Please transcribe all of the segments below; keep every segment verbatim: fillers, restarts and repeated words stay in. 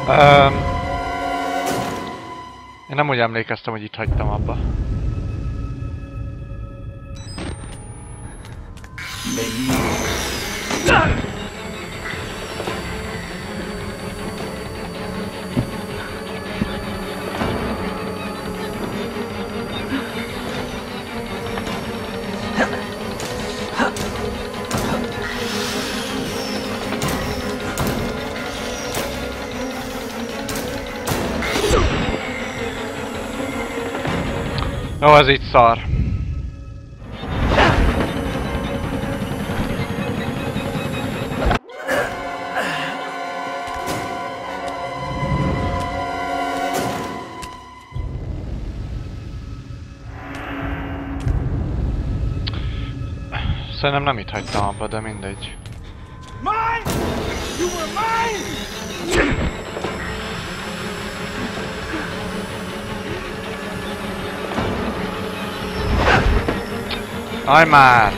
Um, én nem úgy emlékeztem, hogy itt hagytam abba. Jó, ez így szar. Szerintem nem itt hagytam abba, de mindegy. Mine! You were mine! Aj már!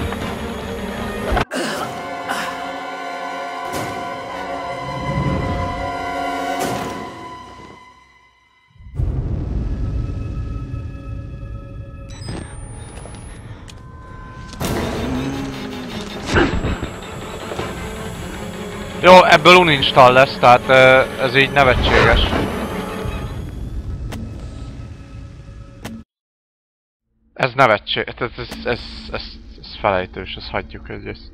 Jó, ebből uninstall lesz, tehát ez így nevetséges. Ez nevetséges, ez, ez, ez, ez, ez felejtős, ezt hagyjuk egyrészt.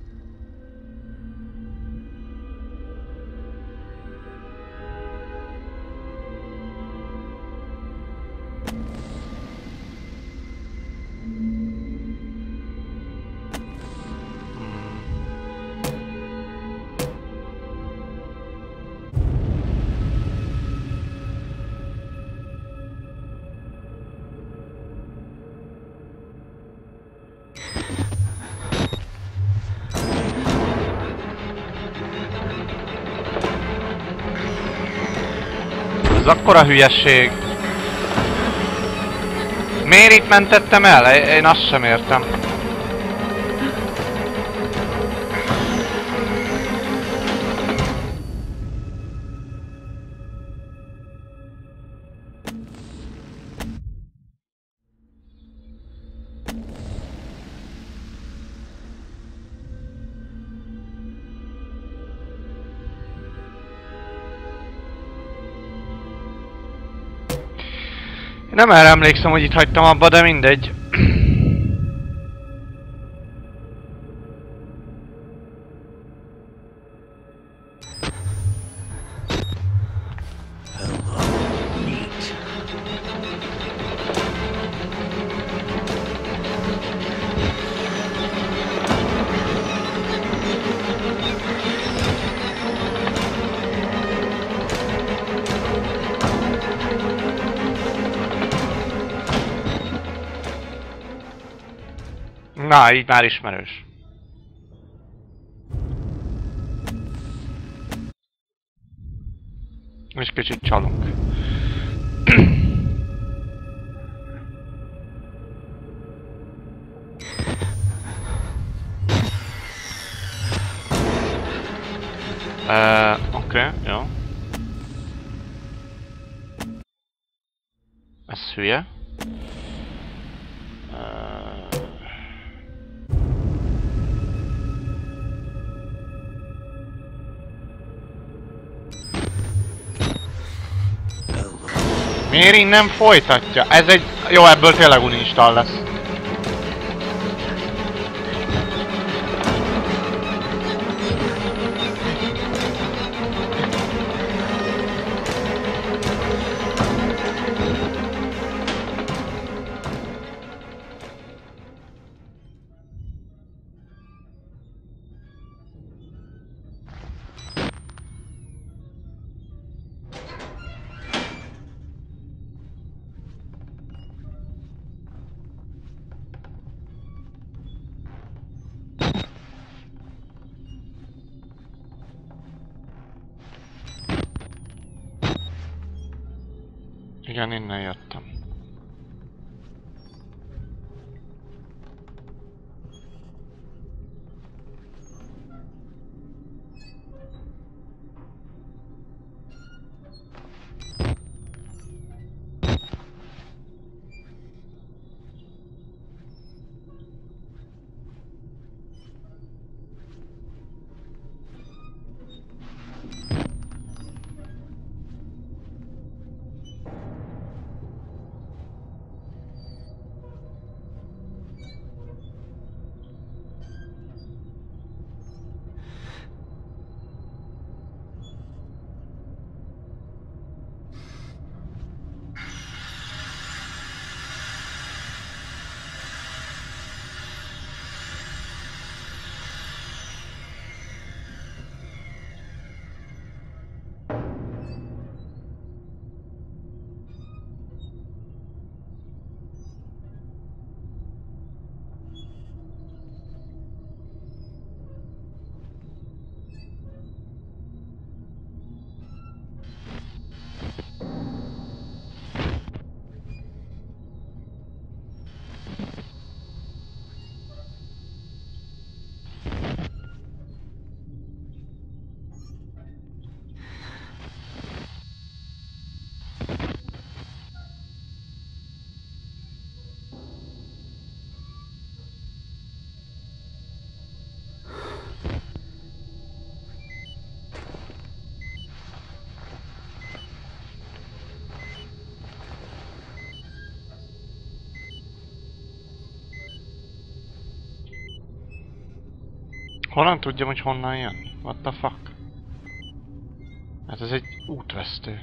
Ez akkora hülyeség! Miért itt mentettem el? Én azt sem értem. Nem erre emlékszem, hogy itt hagytam abba, de mindegy. Na, így már ismerős. És kicsit csalunk. uh, Oké, okay, jó. Ez hülye. Miért innen folytatja? Ez egy... Jó, ebből tényleg uninstall lesz. Igen, innen jöttem. Honnan tudjam, hogy honnan jön? What the fuck? Hát ez egy útvesztő.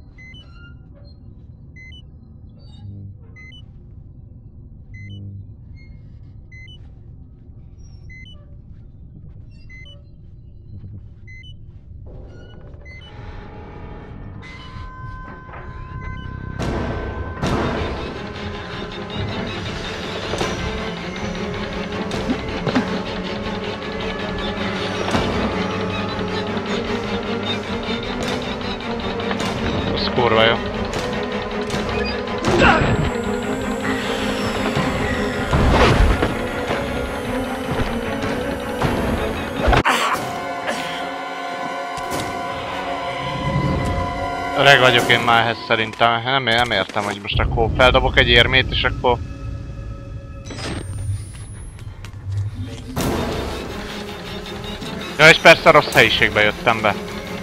Az kurva jó. Öreg vagyok én már ehhez szerintem. Nem, nem értem, hogy most akkor feldobok egy érmét és akkor... Ja, és persze rossz helyiségbe jöttem be.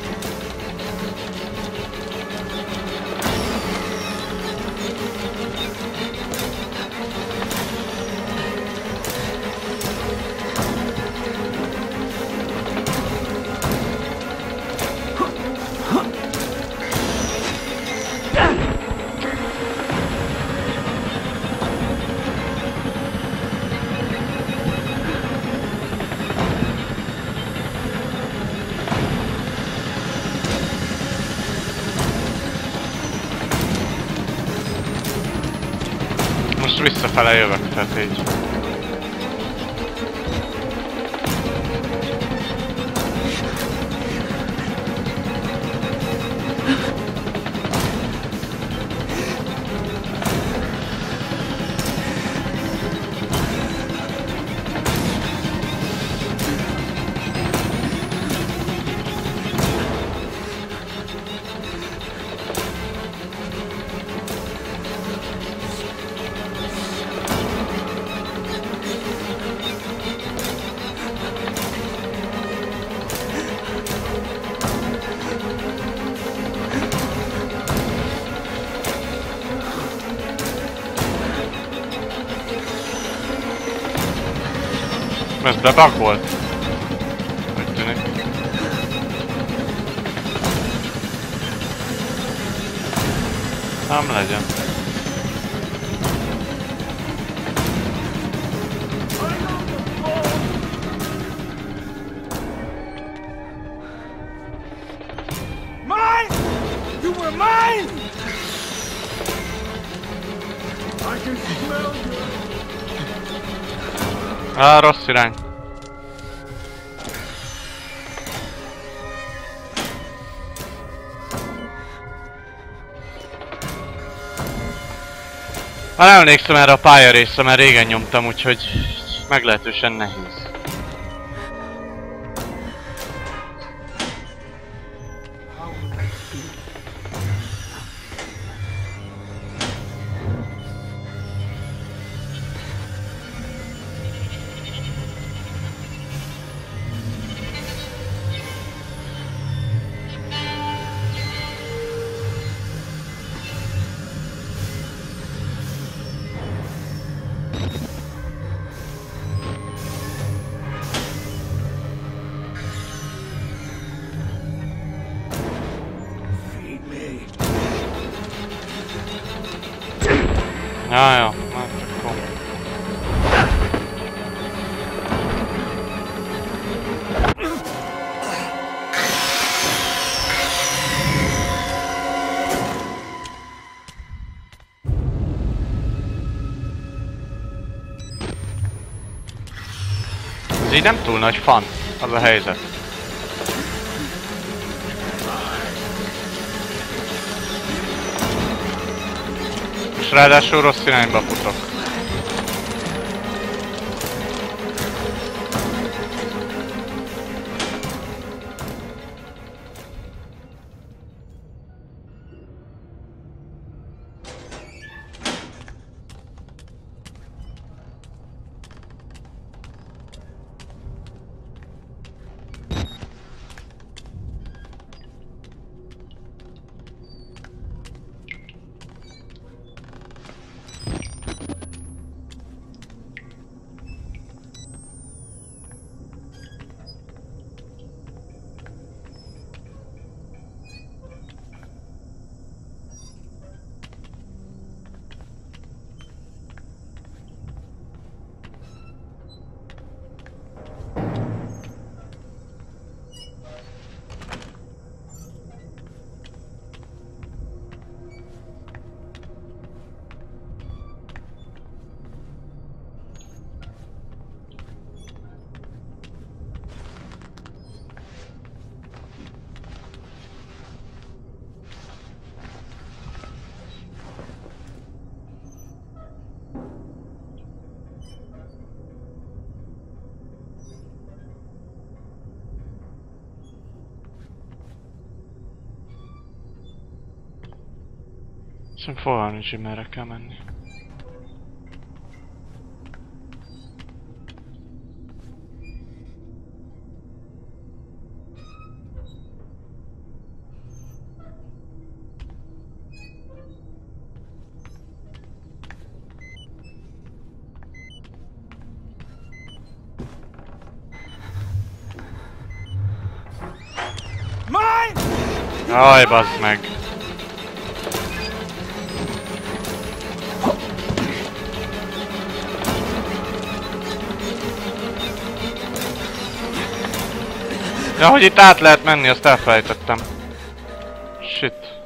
Most visszafele jövök, tehát így. Ez bebug volt? Úgy tűnik. Nem legyen. Mine! You were mine! I can smell you! Á, rossz irány. Már nem emlékszem erre a pályarészre, mert régen nyomtam, úgyhogy meglehetősen nehéz. Ja, ja, hát akkor... Ez így nem túl nagy fan, az a helyzet. És ráadásul rossz irányba futok. Szerintem fogalmam nincs, hogy merre kell menni. Aj, bazd meg! Ja, hogy itt át lehet menni, azt elfelejtettem. Shit.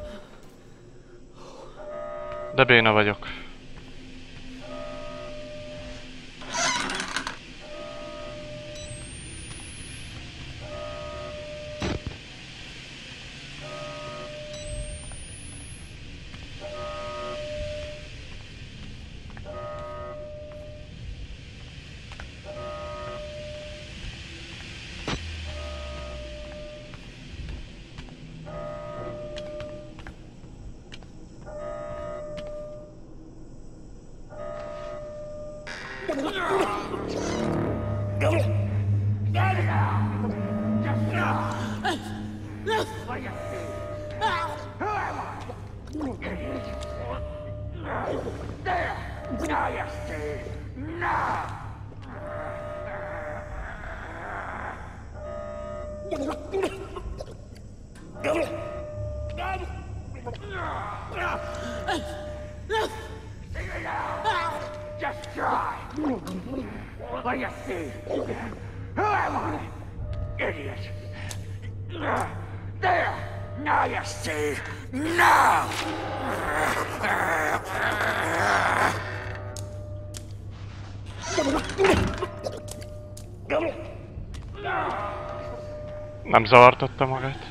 De béna vagyok. Just try. What do you see? Who am I? Idiot. There. Now you see. Now. Nem zavartatta magát.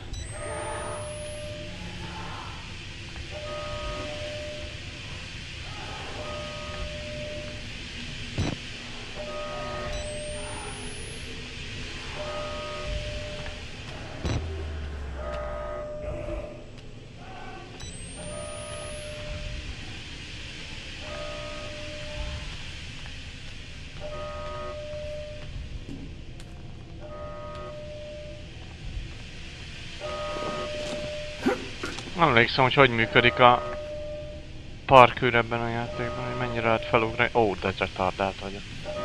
Nem emlékszem, hogy hogy működik a parkour ebben a játékban, hogy mennyire lehet felugrani. Ó, de retardált vagyok.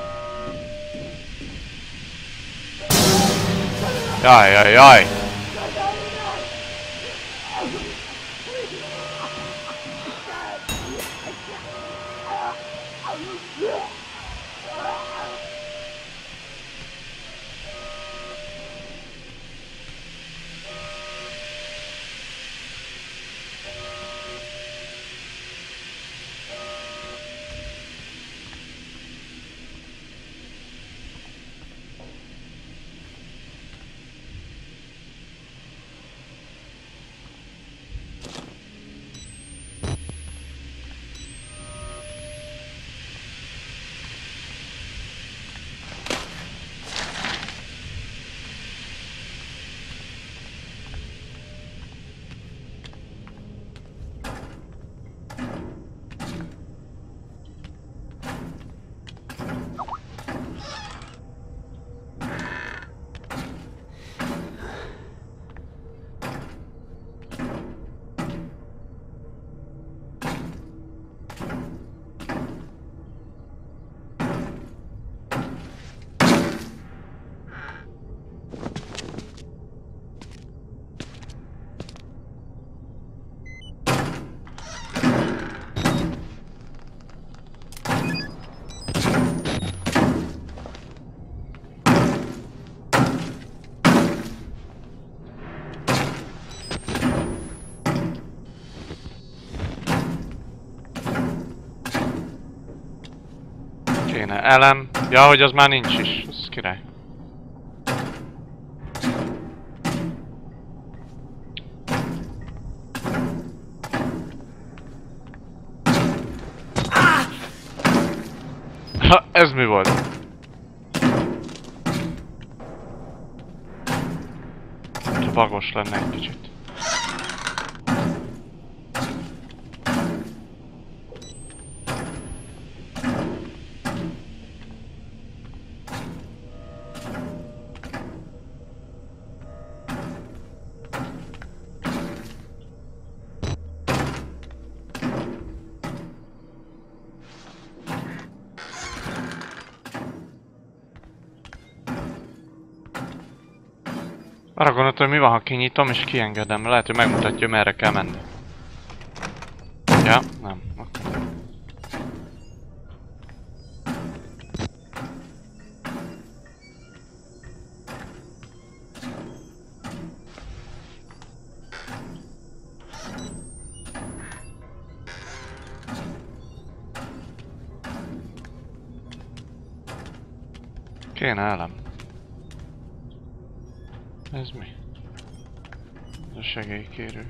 Jaj, jaj, jaj! Kéne elem. Ja, hogy az már nincs is. Az király. Ha, ez mi volt? Ha bagos lenne egy kicsit. Arra gondoltam, hogy mi van, ha kinyitom és kiengedem. Lehet, hogy megmutatja, merre kell menni. Ja, nem. Okay. Kéne elem. Ez mi? Ez a segélykérő.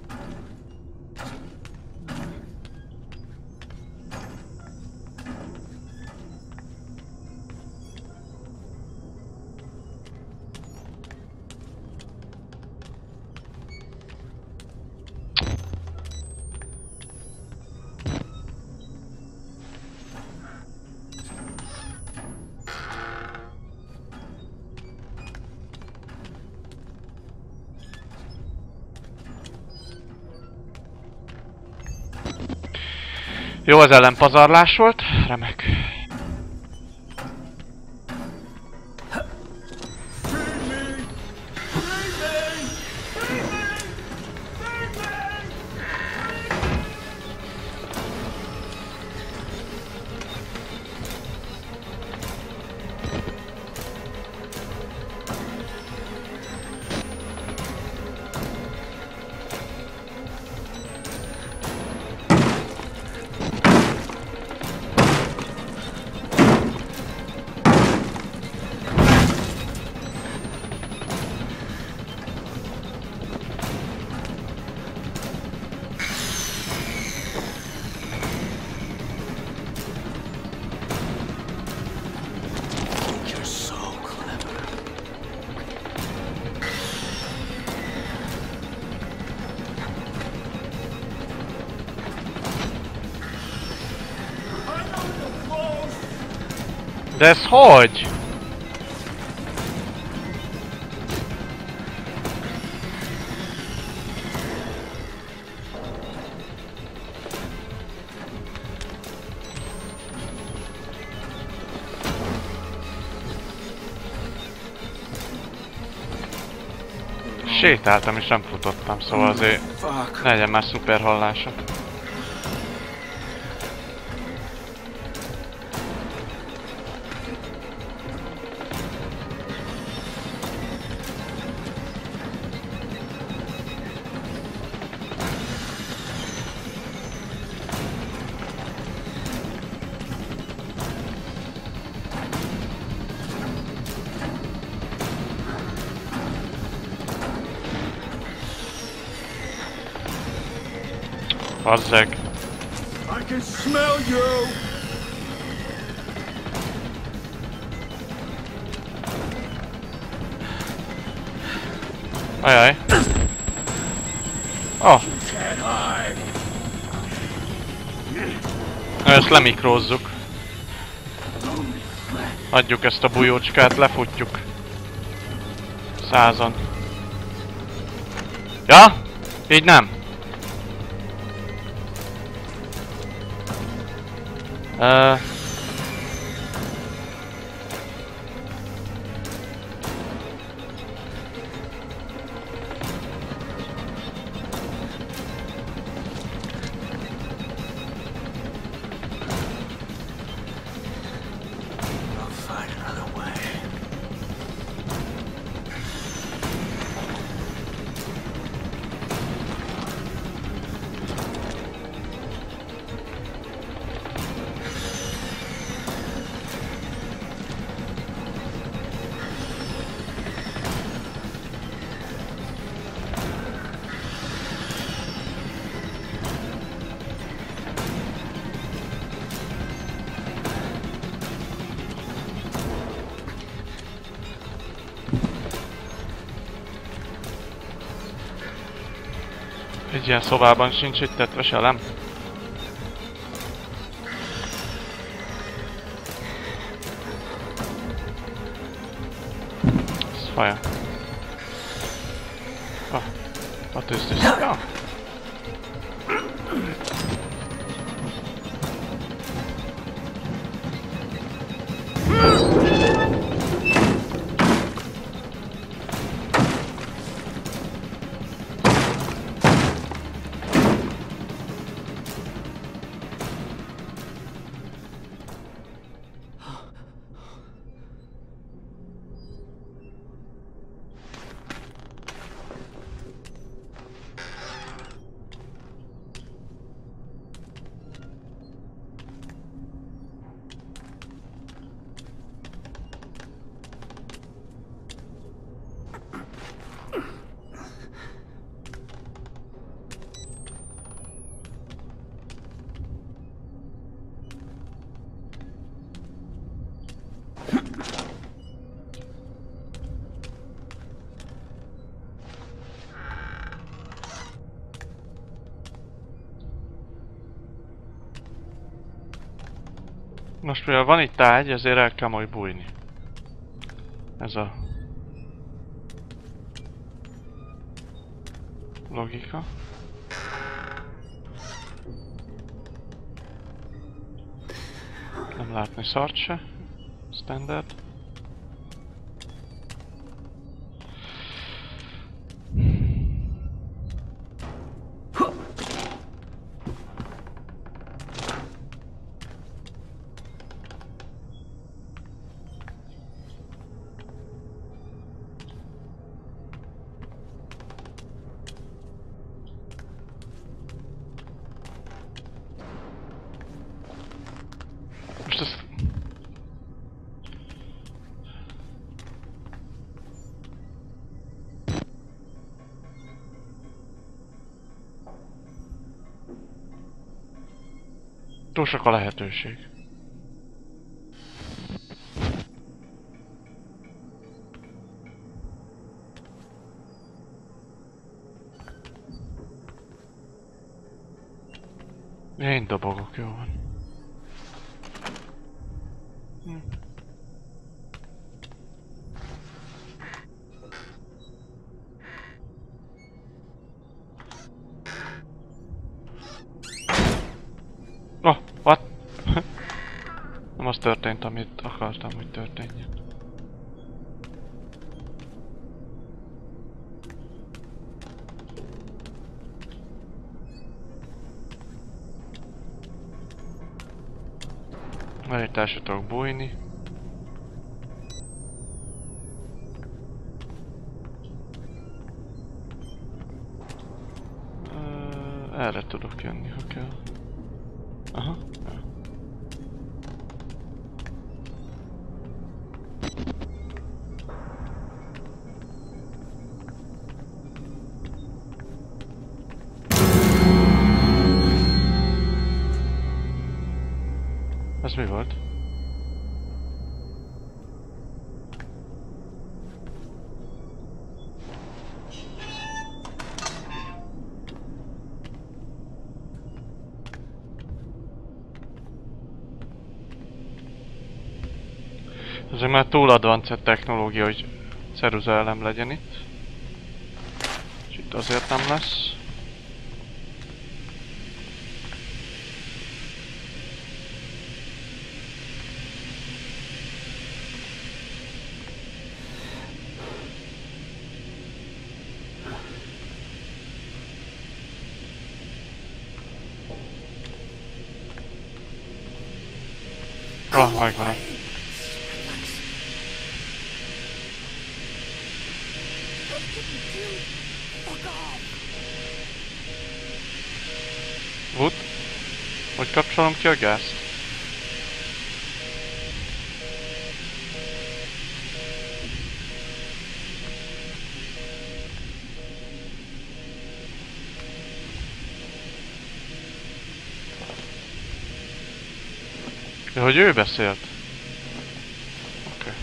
Jó, az ellenpazarlás volt. Remek. De ez hogy? Sétáltam és nem futottam, szóval azért ne legyen már szuper hallása. Bazzeg. I can smell you. Ajaj. Oh. Ezt lemikrózzuk. Adjuk ezt a bujócskát, lefutjuk. Százan. Ja? Így nem. Uh. Egy ilyen szobában sincs itt tetves elem. Ez faja. Ah, a tűztűz. Ja. Most mivel van itt ágy, ezért el kell majd bújni. Ez a logika. Nem látni szart se. Standard. Most ez... Túl sok a lehetőség. Én dobogok, jó van. Hm. Oh, what? Nem az történt, amit akartam, hogy történjen. Már itt el sem tudok bújni. Uh, erre tudok jönni, ha kell. Aha. Ja. Ez mi volt? Ez már túl advanced technológia, hogy ceruza elem legyen itt. És itt azért nem lesz. Ah, megvan. Wood? Hogy kapcsolom ki a gázt? De hogy ő beszélt? Oké. Okay.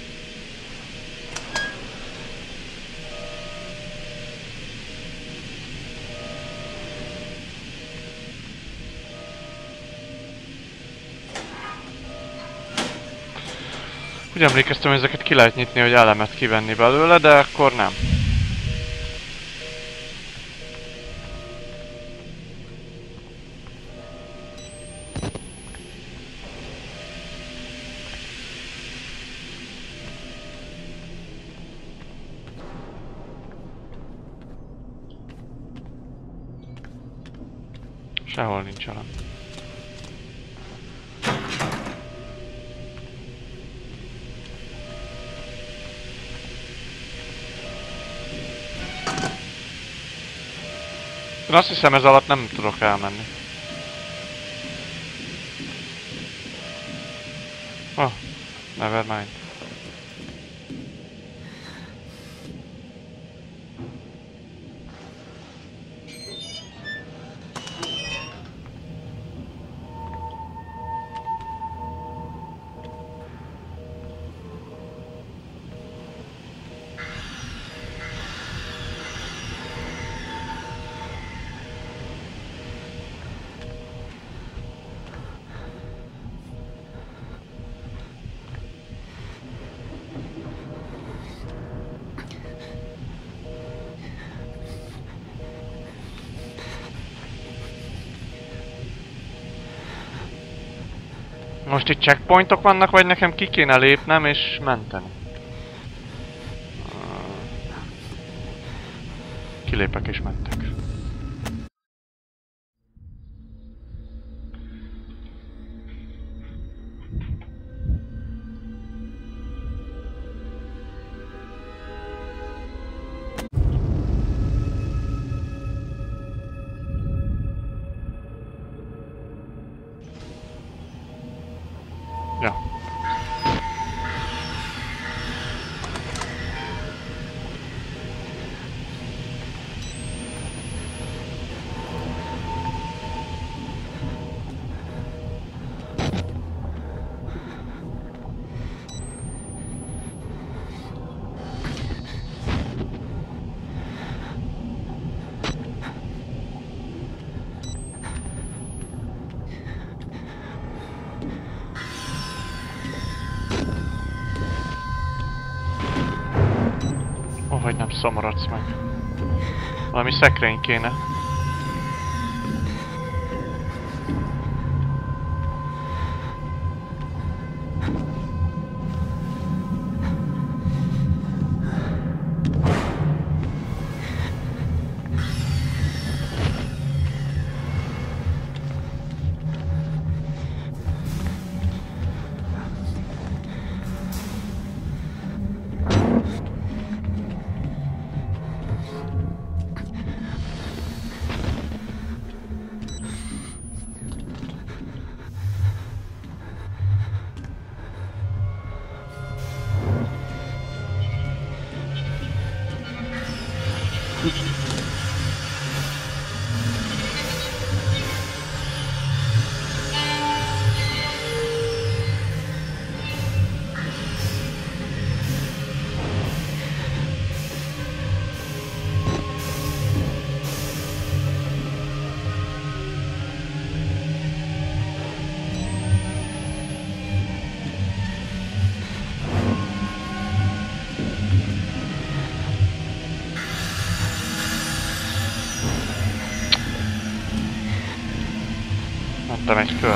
Úgy emlékeztem, hogy ezeket ki lehet nyitni, hogy elemet kivenni belőle, de akkor nem. Sehol nincs elem. Én azt hiszem, ez alatt nem tudok elmenni. Oh, never mind. Most itt checkpointok vannak, vagy nekem ki kéne lépnem és menteni? Kilépek és mentek. Ja. Hogy nem szomorodsz meg. Valami szekrény kéne. Mondtam egy kört.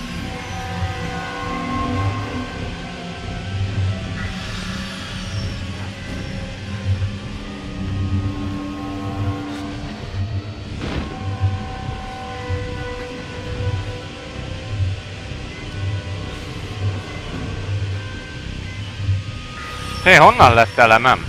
Hé, honnan lett elemem?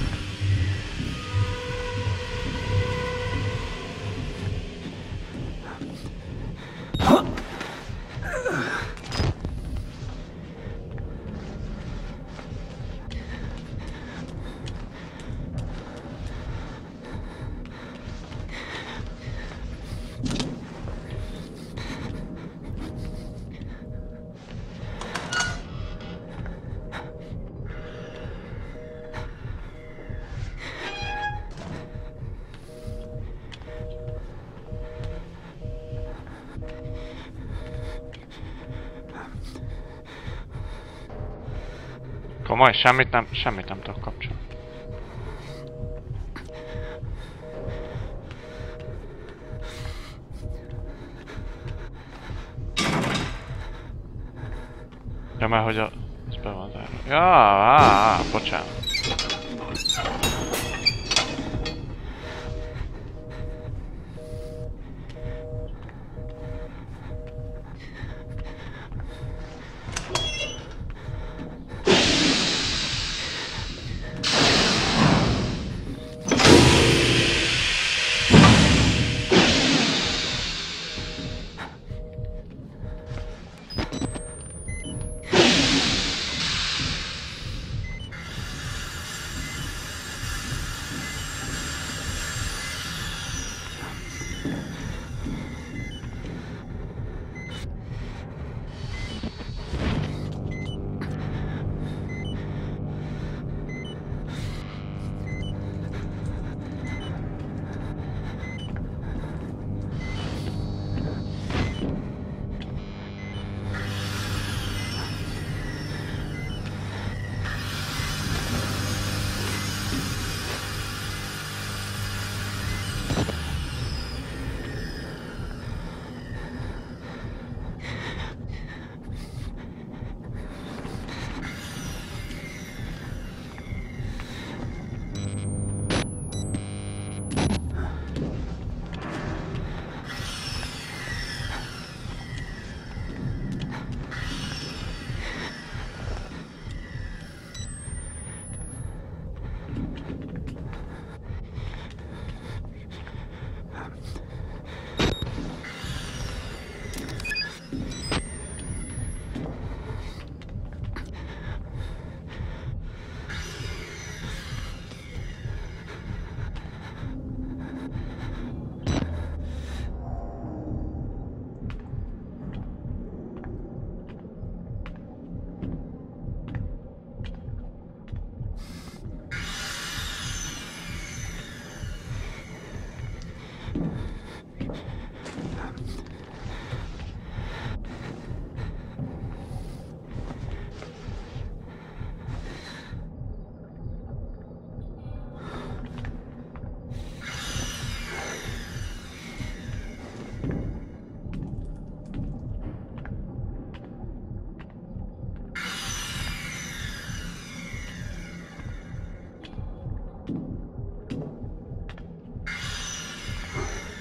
Komoly, semmit nem, semmit nem tudok kapcsolni. Ja, mert hogy a... ez be van zárva. Ja, á, á, bocsánat.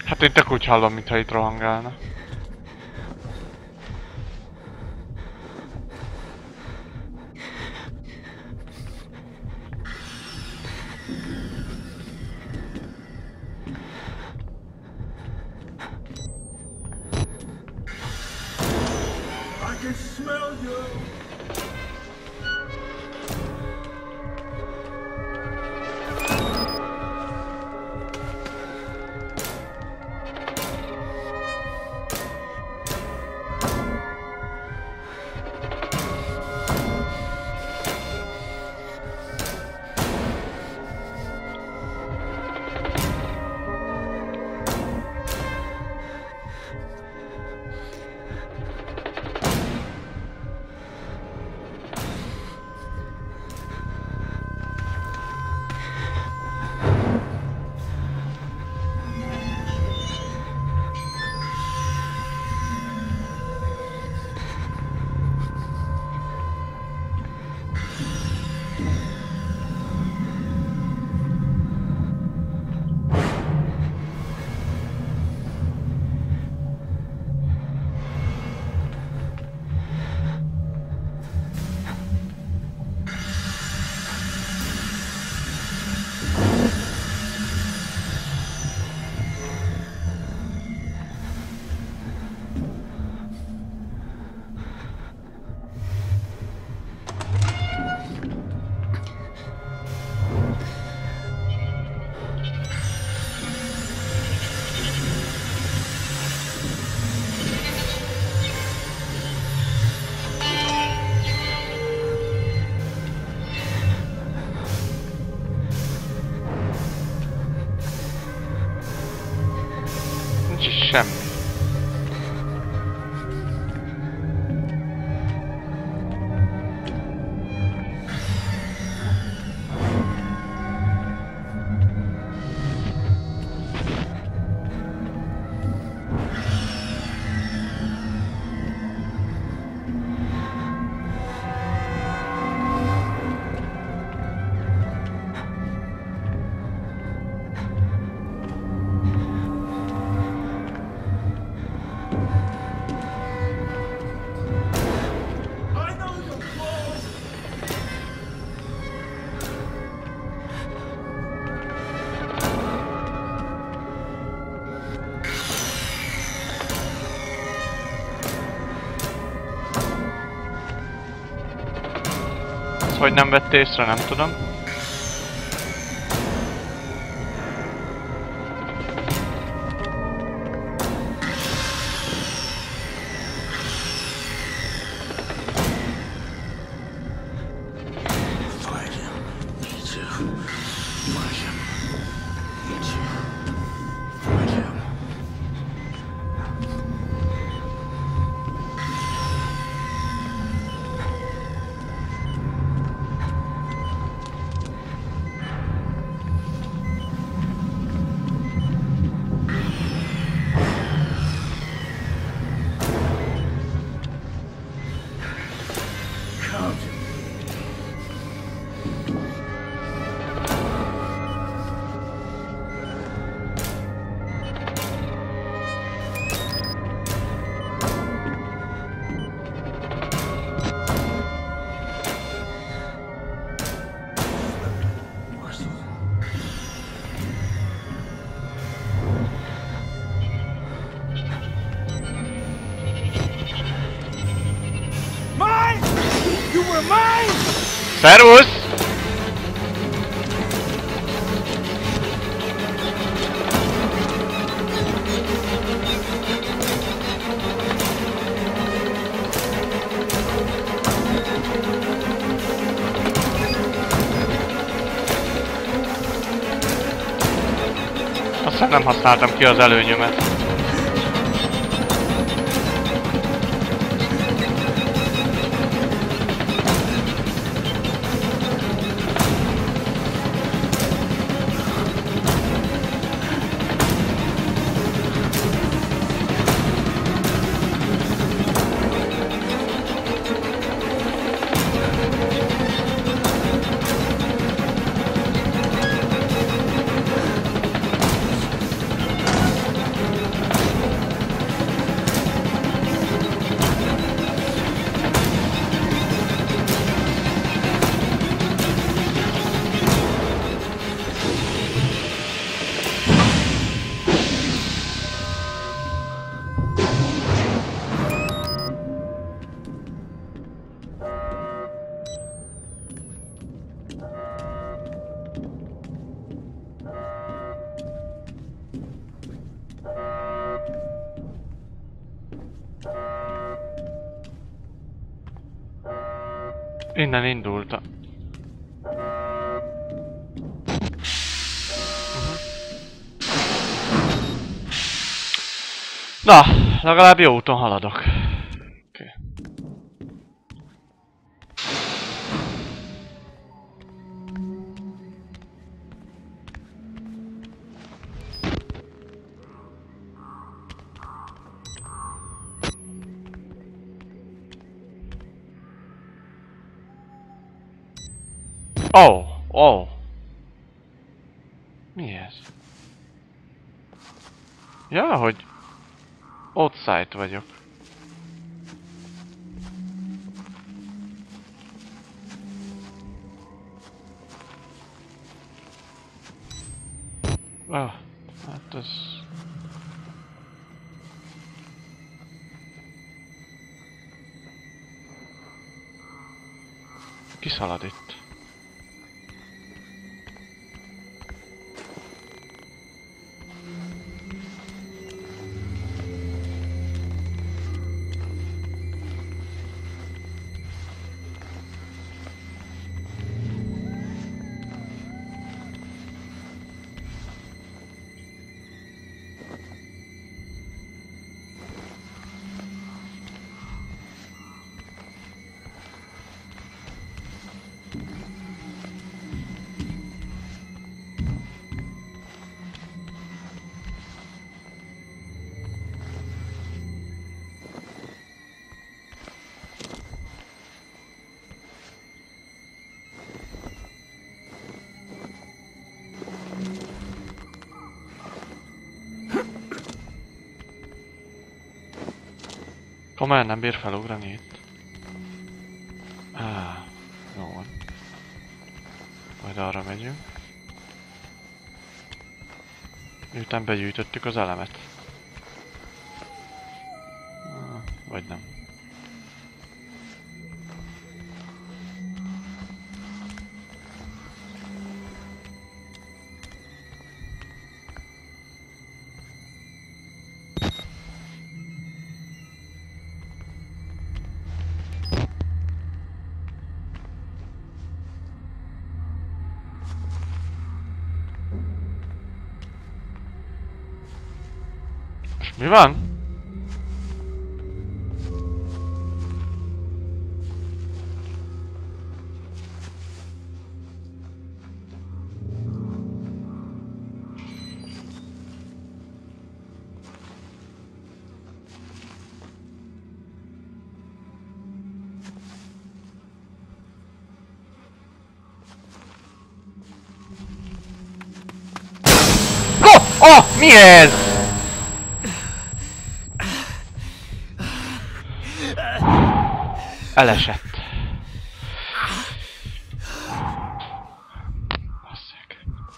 Hát én tök úgy hallom, mintha itt rohangálna. I can smell you. Nincs is semmi. I know your flaws. Ezt hogy nem vett észre, nem tudom. Find him. Need to find him. Need to find him. Come to me. Marcel. Mine! You were mine! Szervusz! Aztán nem használtam ki az előnyömet. Innen indult. Na, legalább jó úton haladok. Oké. Oh, oh. Mi ez? Ja, hogy outside vagyok. Ah, hát ez... Kiszalad itt. Komolyan nem bír felugrani itt? Ah, jó van. Majd arra megyünk. Miután begyűjtöttük az elemet. Ah, vagy nem. Mi van? Oh! Oh! Mi ez? Elesett. Basszeg.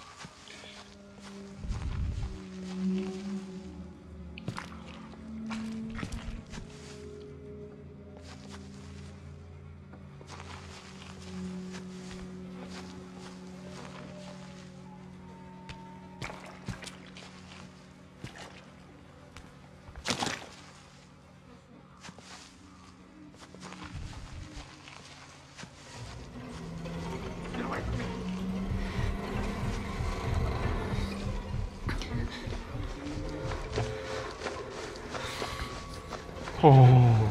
Oh.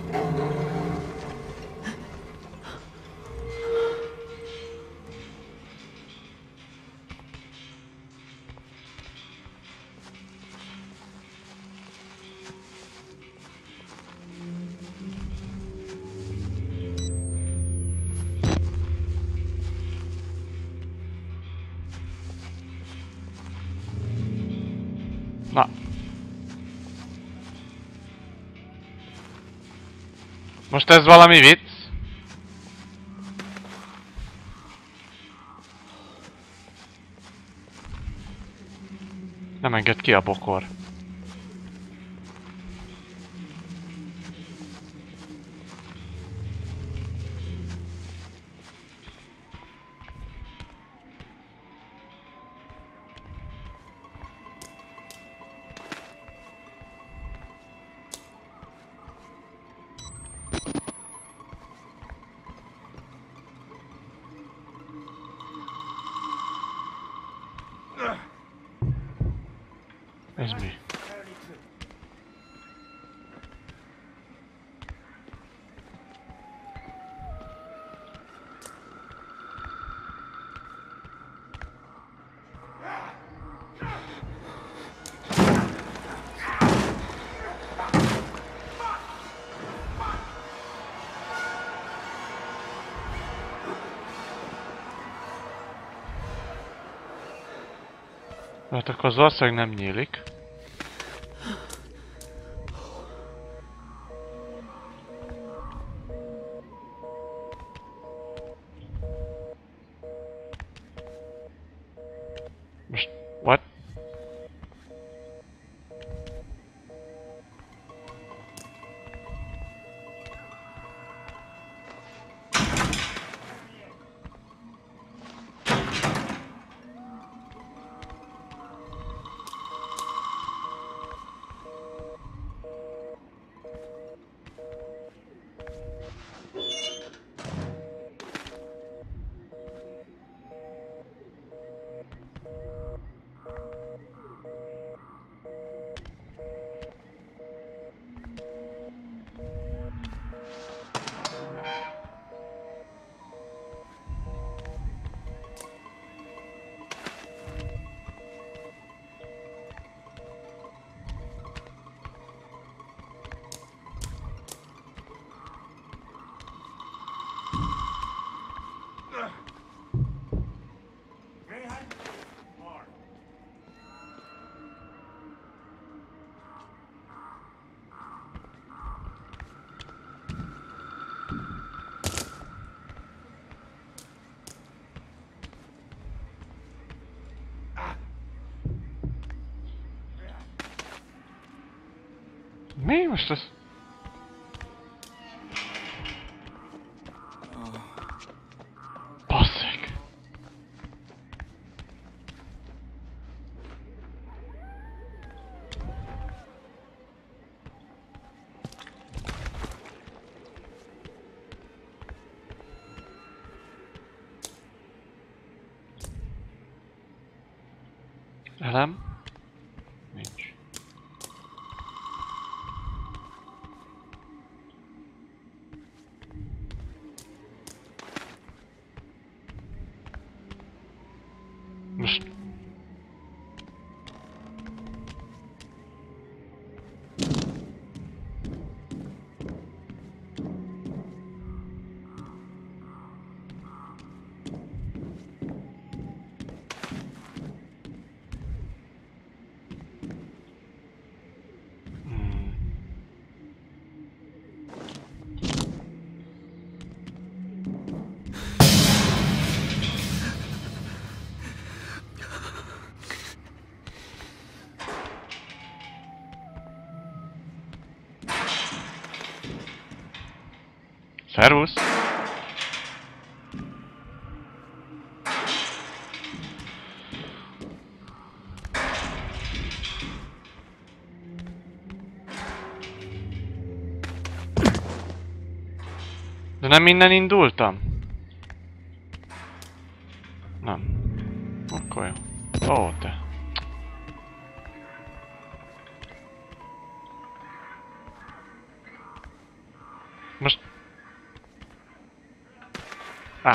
Na. Most ez valami vicc? Nem enged ki a bokor. Ez mi? Hát akkor az valószínűleg nem nyílik. Most... What? Mi most ez? Basszeg! Elem? Nincs. Most... Szervusz! De nem innen indultam? Nem. Akkor jó. Ó, te. Most... Ah.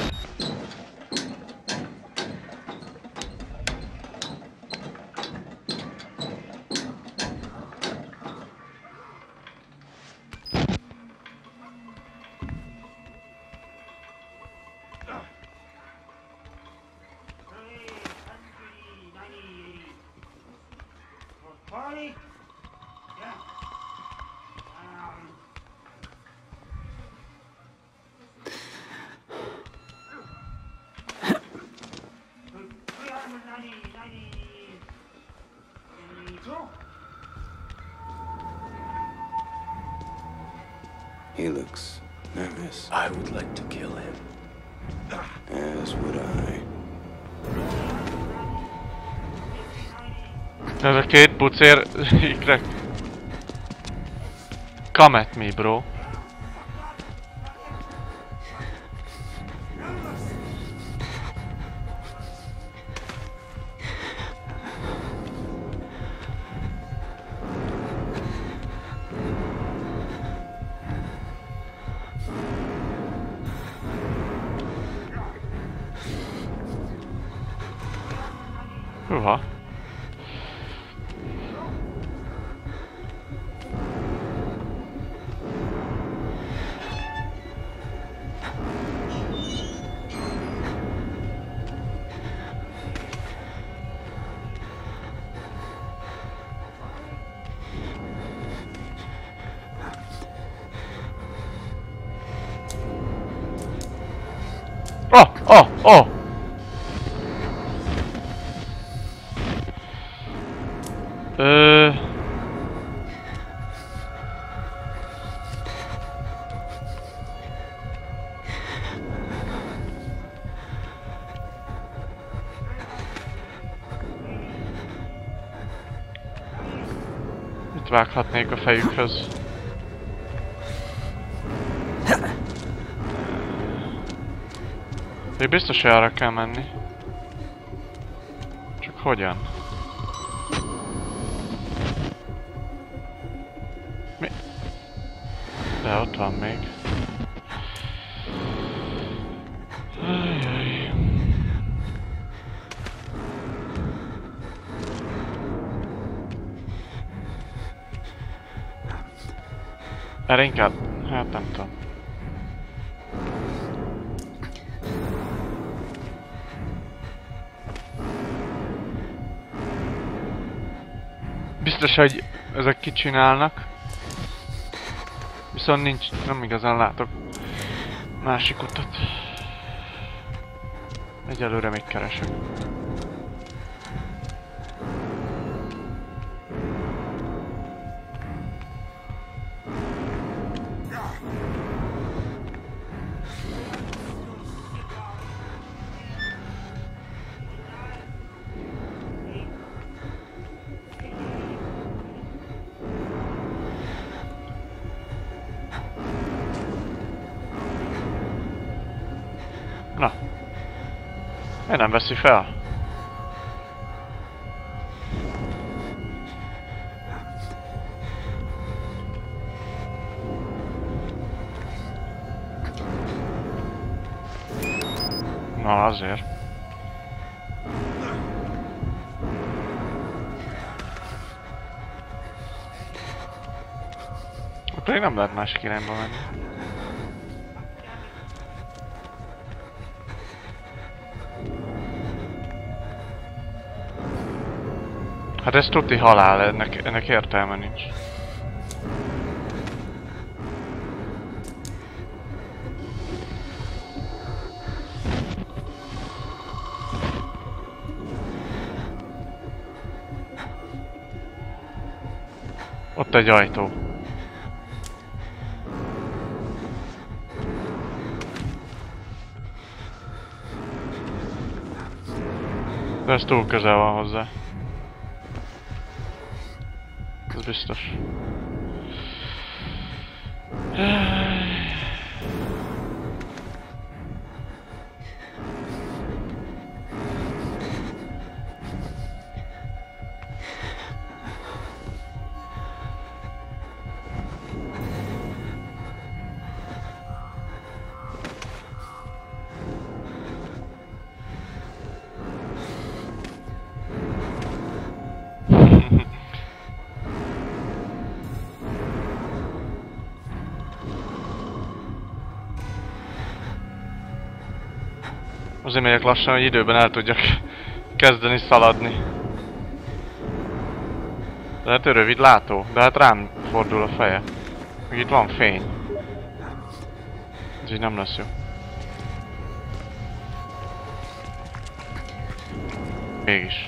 Party? Yeah. He looks nervous. I would like to kill him. As would I. Ez a két pucér ikre... Come at me, bro. Húha. Oh, oh, oh! Ö... Itt vághatnék a fejükhöz. Még biztos, hogy arra kell menni. Csak hogyan? Mi? De ott van még. Ajjaj. Erre inkább... Hát nem tudom. Biztos, hogy ezek kicsinálnak. Viszont nincs, nem igazán látok másik utat. Egyelőre még keresek. Na. Miért nem veszi fel? Na azért. Akkor még nem lehet másik irányba menni. Hát ez tuti halál, ennek, ennek értelme nincs. Ott egy ajtó. De ez túl közel van hozzá. Ez biztos. Azért megyek lassan, hogy időben el tudjak kezdeni szaladni. De hát ő rövid látó, de hát rám fordul a feje. Meg itt van fény. Ez így nem lesz jó. Mégis.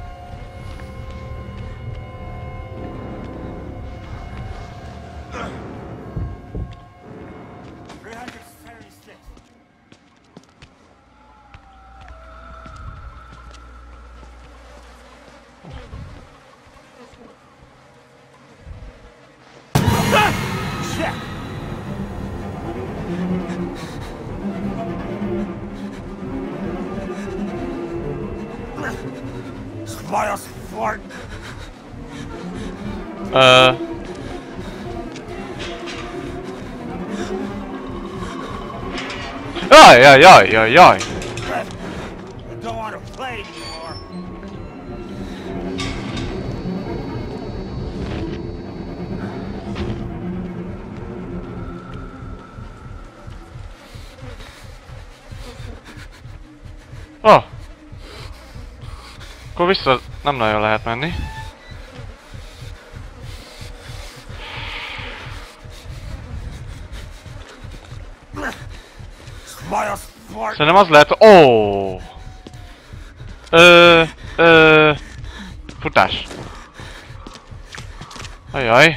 Uh. Jaj, jaj, jaj, jaj, jaj. Oh! Akkor vissza nem nagyon lehet menni. Szerintem az lehet... Ó! Oh! Ö... Ö... Futás. Ajaj.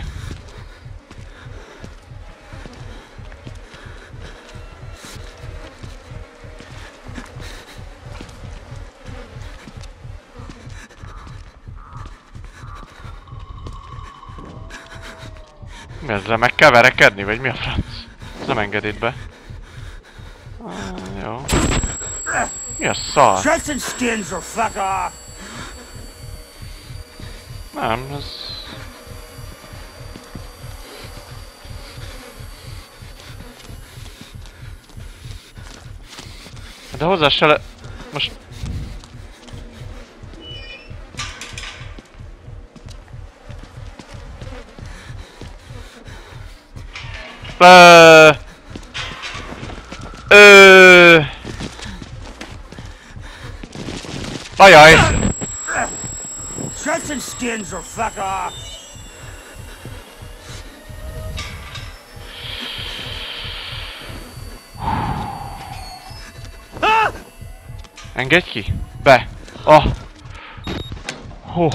Mi ezzel meg kell verekedni, vagy mi a franc? Ez nem enged itt be. Ah, jó. Mi a szar? Nem, ez... De hozzá se le... Most... Ö... Ö... Ajaj! Shirts and skins or fuck off! Engedj ki! Be! Oh! Hú!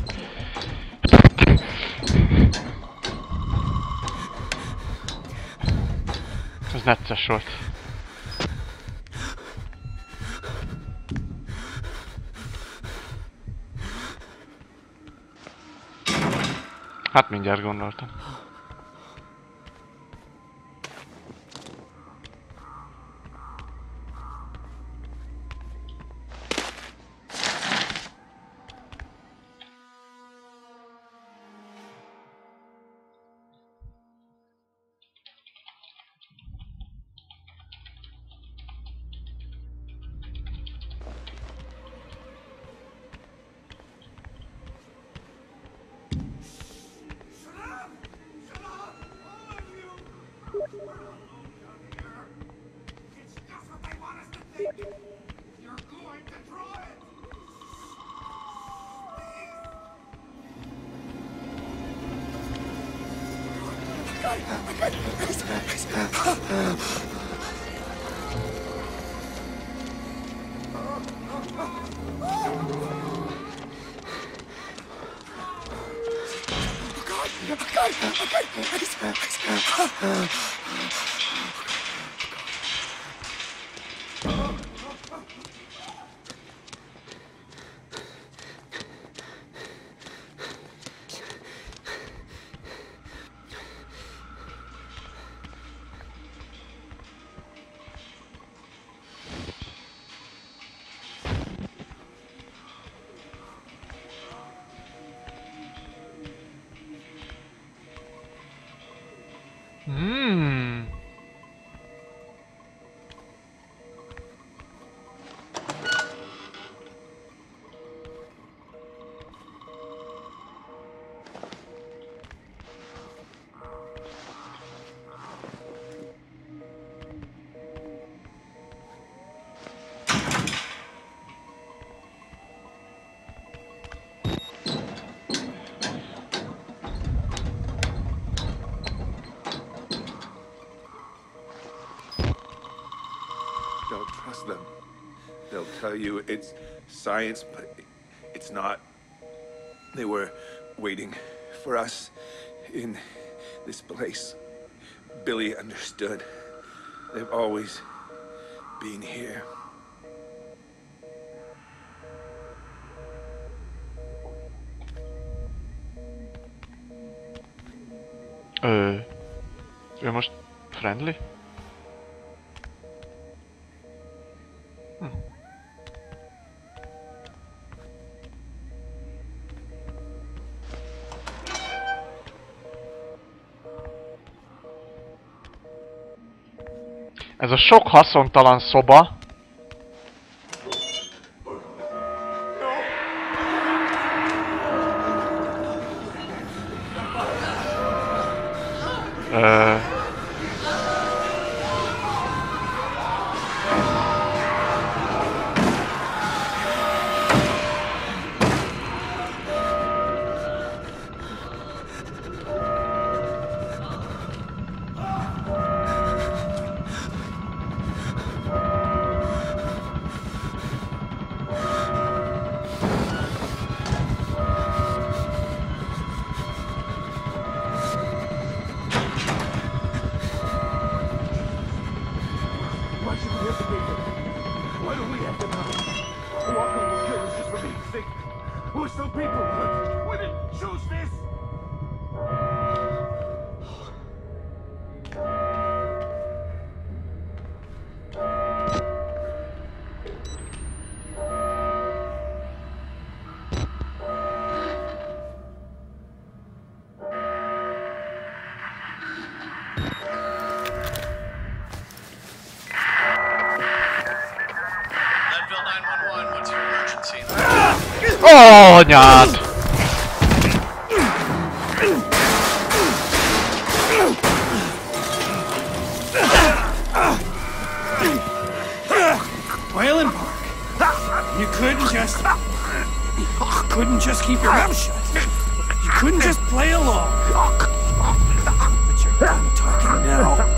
Ez necces volt. Hát mindjárt gondoltam. Hmm. Don't trust them. They'll tell you it's science, but it's not. They were waiting for us in this place. Billy understood. They've always been here. Ö... Ő most friendly? Hm. Ez a sok haszontalan szoba. Ö... Why should we have to pay for that? Why do we have to know? Walker will kill us just for being sick. We're still people. We didn't choose this. Leadville nine one one, what's your emergency? Ó, anyád! Wayland Park. You couldn't just... You couldn't just keep your mouth shut. You couldn't just play along. But you're done talking now.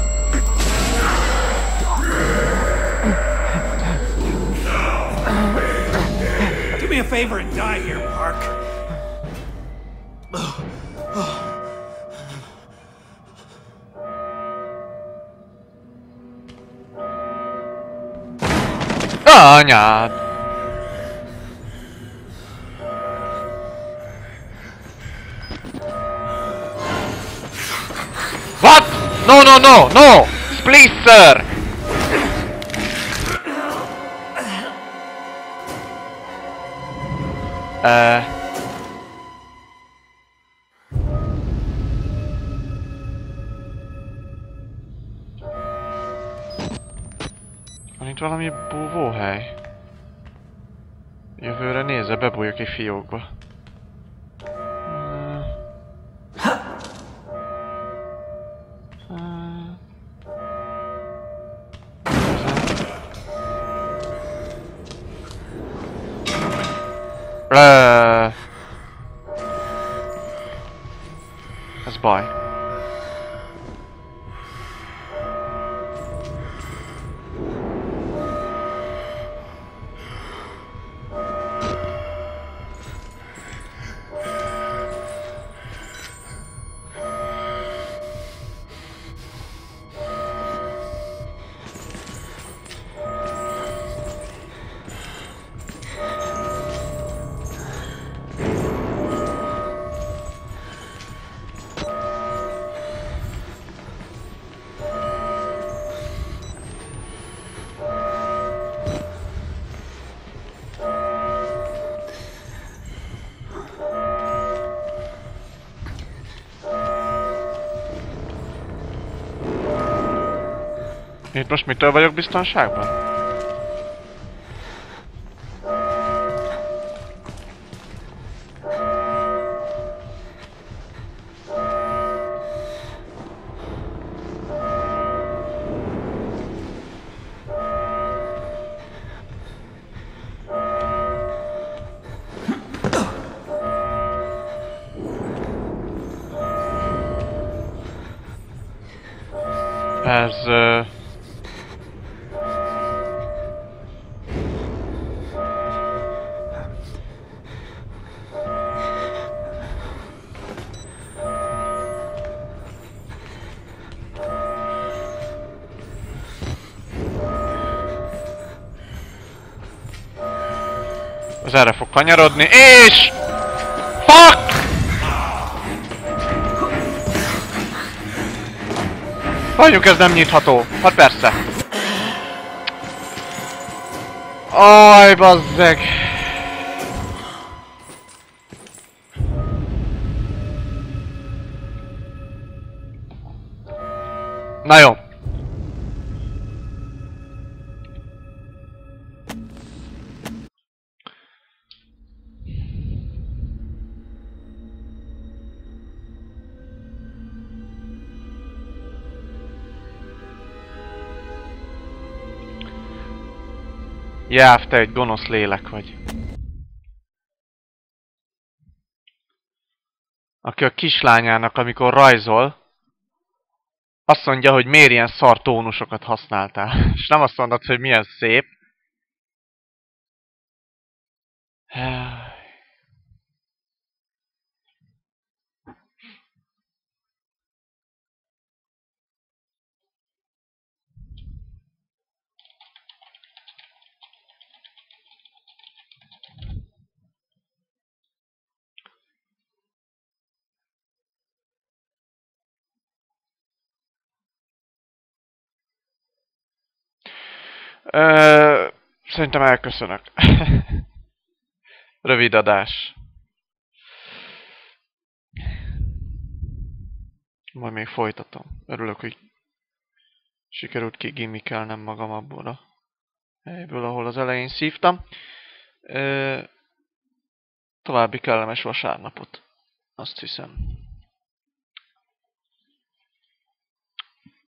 Do me a favor and die here, Park. Anyád! What? No, no, no, no! Please, sir! Uh... Van itt valami búvóhely? Jövőre nézze, bebújok egy fiókba. Hmm. Hmm. Uh. Ez baj. Itt most mitől vagyok biztonságban? Ez... Uh... Az erre fog kanyarodni, és... Fuck! Mondjuk ez nem nyitható. Hát persze. Aj, bazzeg. Na jó. Jáv, te egy gonosz lélek vagy. Aki a kislányának, amikor rajzol, azt mondja, hogy miért ilyen szar tónusokat használtál. És nem azt mondod, hogy milyen szép. Ö, szerintem elköszönök. Rövid adás. Majd még folytatom. Örülök, hogy sikerült kigimmikelnem magam abból a helyből, ahol az elején szívtam. Ö, további kellemes vasárnapot. Azt hiszem.